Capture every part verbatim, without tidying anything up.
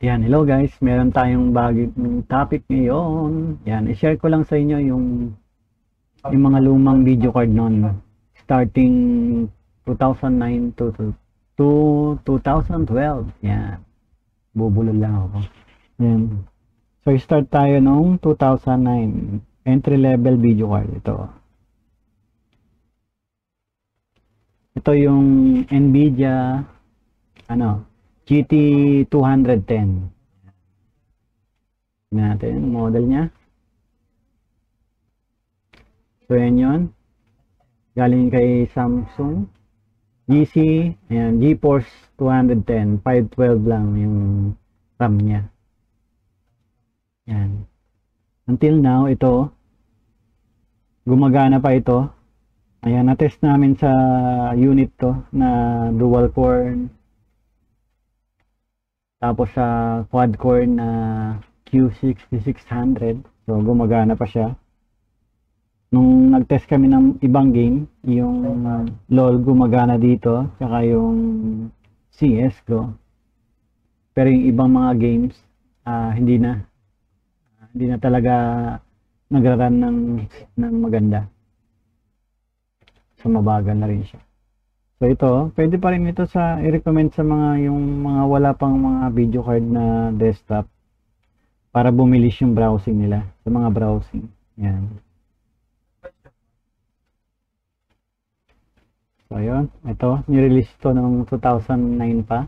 Yan, hello guys. Meron tayong bagong topic ngayon. Yan, i-share ko lang sa inyo yung yung mga lumang video card noon. Starting two thousand nine to, to, to two thousand twelve. Yan. Bubulol lang ako. Yan. So, start tayo nung two thousand nine. Entry level video card. Ito. Ito yung Nvidia ano G T two ten. Natin model niya. So yan yun. Galing kay Samsung. G C, ayan, GeForce two ten, five twelve lang yung RAM niya. Yan. Until now, ito, gumagana pa ito. Ayan, na-test namin sa unit to na dual core. Tapos sa quad core na Q sixty-six hundred. So gumagana pa siya. Nung nag-test kami ng ibang game, yung LOL gumagana dito, tsaka yung C S ko. Pero yung ibang mga games, uh, hindi na. Uh, hindi na talaga nagra-run ng, ng maganda. So mabagal na rin siya. So ito, pwede pa rin ito sa i-recommend sa mga yung mga wala pang mga video card na desktop para bumilis yung browsing nila sa mga browsing. Yan. So ayun, ito, ni-release to noong two thousand nine pa.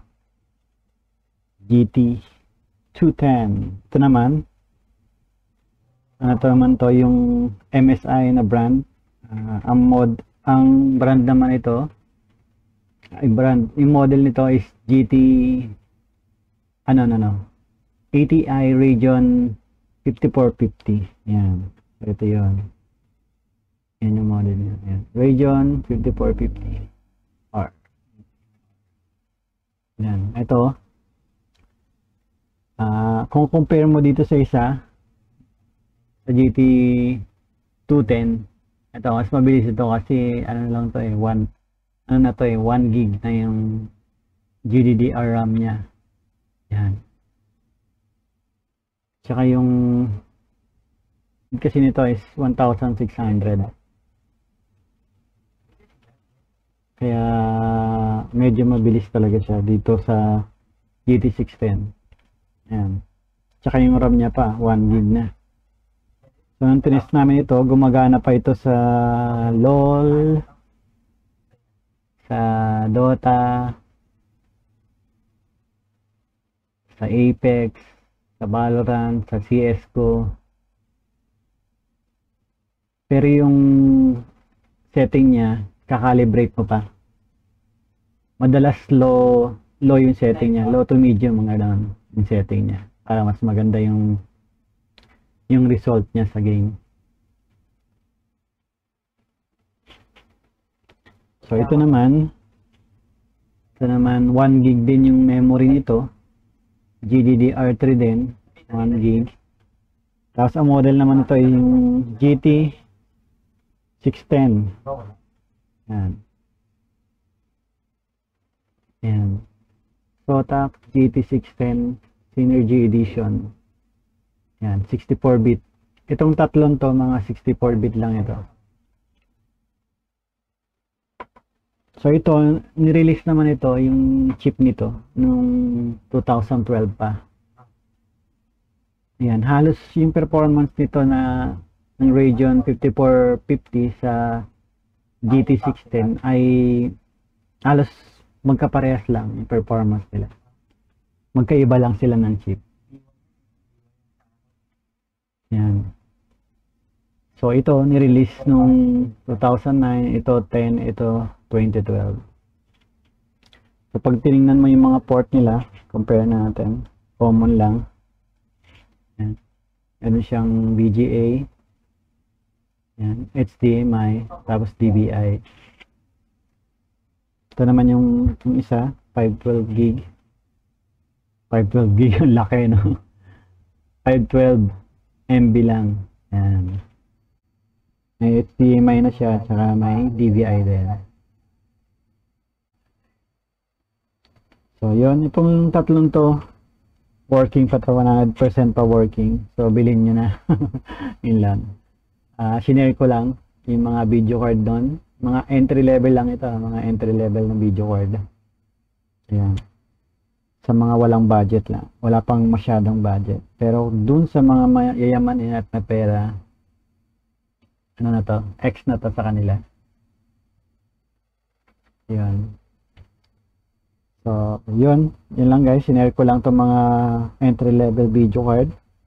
G T two ten. Ito naman, ano to naman to, yung M S I na brand. Uh, ang mod, ang brand naman ito, ay brand, yung model nito is G T ano ano no A T I Radeon fifty-four fifty. Yan, so ito yun, yan yung model niya. Yan, Radeon fifty-four fifty R. Yan, ito, uh, kung compare mo dito sa isa, sa G T two ten, ito mas mabilis ito kasi ano lang to eh, one ano na to eh, one gig na yung G D D R RAM niya. Yan. Tsaka yung kasi nito is one thousand six hundred. Kaya medyo mabilis talaga siya dito sa G T six ten. Yan. Tsaka yung RAM niya pa, one gig na. So, nung tinest namin ito, gumagana pa ito sa LOL, sa Dota, sa Apex, sa Valorant, sa C S G O. Pero yung setting niya, kakalibrate mo pa. Madalas low, low yung setting niya, low to medium mga lang yung setting niya, para mas maganda yung yung result niya sa game. So ito naman, ito naman one gig din yung memory nito, G D D R three din, one gig. Tapos ang model naman ito ay yung G T six ten. Yan. Yan. Protap G T six ten Synergy Edition. Yan, sixty-four bit. Itong tatlong to, mga sixty-four bit lang ito. So ito, nirelease naman ito, yung chip nito, nung two thousand twelve pa. Yan, halos yung performance nito na ng Radeon fifty-four fifty sa G T six ten ay halos magkaparehas lang yung performance nila. Magkaiba lang sila ng chip. Yan. So ito, nirelease nung two thousand nine, ito ten, ito twenty twelve. So pag tinignan mo yung mga port nila, compare natin, common lang. Yan. Ano siyang V G A, yan, H D M I, tapos D V I. Ito naman yung, yung isa, five twelve gig. five twelve gig, yung laki, no? five twelve M B lang. Yan. May H D M I na siya, tsaka may D V I din. So, yun. Itong tatlong to, working pa to, one hundred percent pa working. So, bilhin nyo na. Yun lang. Uh, sinare ko lang yung mga video card doon. Mga entry level lang ito. Mga entry level ng video card. Ayan. Sa mga walang budget lang. Wala pang masyadong budget. Pero dun sa mga mayayaman inat na pera, ano na to? X na to sa kanila. Yun. So, yun. Yun lang guys. Sinare ko lang itong mga entry level video card.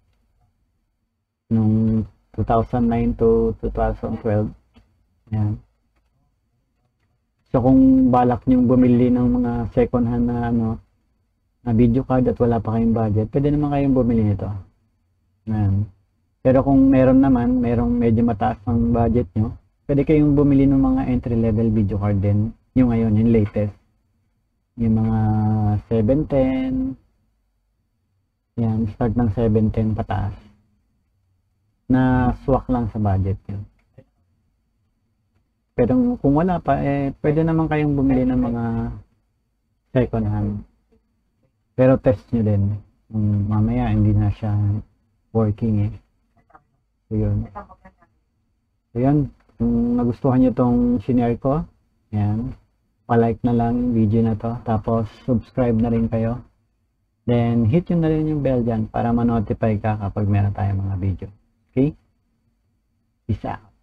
Nung two thousand nine to two thousand twelve. Ayan. So, kung balak nyong bumili ng mga second hand na ano, na video card at wala pa kayong budget, pwede naman kayong bumili nito. Ayan. Pero kung meron naman, merong medyo mataas ang budget nyo, pwede kayong bumili ng mga entry level video card din. Yung ngayon, yung latest. Yung mga seven ten. Yan, start ng seven ten pataas. Na swak lang sa budget nyo. Pero kung wala pa, eh, pwede naman kayong bumili ng mga second hand. Pero test nyo din. Um, mamaya hindi na siya working eh. So yun. So yun. Kung nagustuhan nyo tong shinare ko, yan. Pa-like na lang yung video na to. Tapos subscribe na rin kayo. Then hit nyo na rin yung bell dyan para ma-notify ka kapag meron tayong mga video. Okay? Peace out.